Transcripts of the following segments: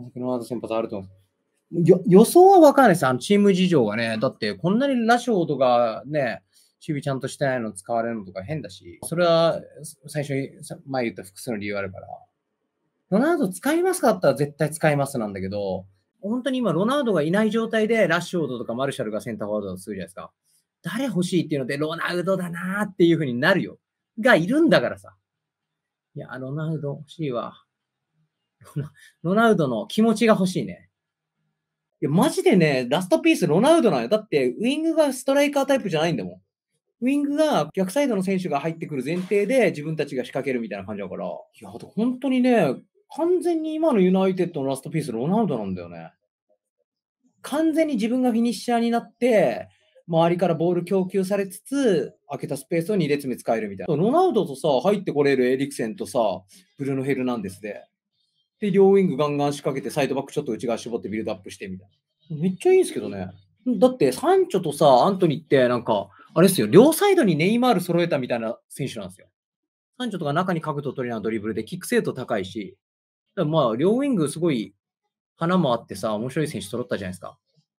ロナウド先発あると思う。予想は分かんないです。チーム事情がね。だって、こんなにラショードがね、守備ちゃんとしてないの使われるのとか変だし、それは最初に前言った複数の理由あるから。ロナウド使いますかって言ったら絶対使いますなんだけど、本当に今ロナウドがいない状態でラッシュフォードとかマルシャルがセンターフォワードだとするじゃないですか。誰欲しいっていうので、ロナウドだなーっていう風になるよ。がいるんだからさ。いや、ロナウド欲しいわ。ロナウドの気持ちが欲しいね。いや、マジでね、ラストピースロナウドなんよ。だって、ウィングがストライカータイプじゃないんだもん。ウィングが逆サイドの選手が入ってくる前提で自分たちが仕掛けるみたいな感じだから。いや、本当にね、完全に今のユナイテッドのラストピースロナウドなんだよね。完全に自分がフィニッシャーになって、周りからボール供給されつつ、空けたスペースを2列目使えるみたいな。ロナウドとさ、入ってこれるエリクセンとさ、ブルーノ・ヘルナンデスで。で、両ウィングガンガン仕掛けて、サイドバックちょっと内側絞ってビルドアップしてみたいな。めっちゃいいんですけどね。だって、サンチョとさ、アントニーって、なんか、あれですよ、両サイドにネイマール揃えたみたいな選手なんですよ。サンチョとか中に角度取りながらドリブルで、キック精度高いし、まあ、両ウィングすごい、花もあってさ、面白い選手揃ったじゃないですか。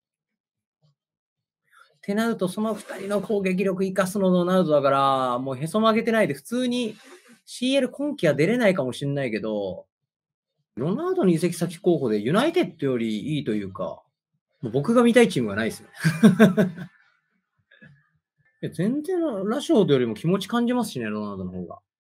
ってなると、その2人の攻撃力生かすのロナウドだから、もうへそ曲げてないで、普通に CL 今季は出れないかもしれないけど、ロナウドの移籍先候補でユナイテッドよりいいというか、もう僕が見たいチームはないですよ。全然ラショードよりも気持ち感じますしね、ロナウドの方が。